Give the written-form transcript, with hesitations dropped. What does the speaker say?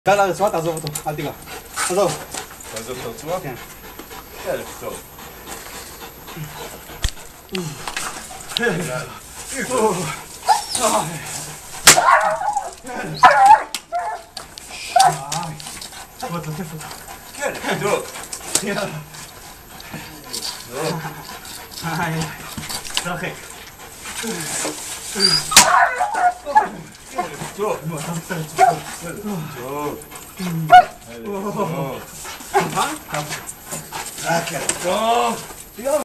יאללה, רצועה, תעזוב אותו, אל תיגע. עזוב. תעזוב את הרצועה? כן. יאללה, טוב. בוא תלטף אותה. כן, טוב. יאללה. תרחק. טוב. בוא, אתה מצטער את זה. טוב. טוב. טוב.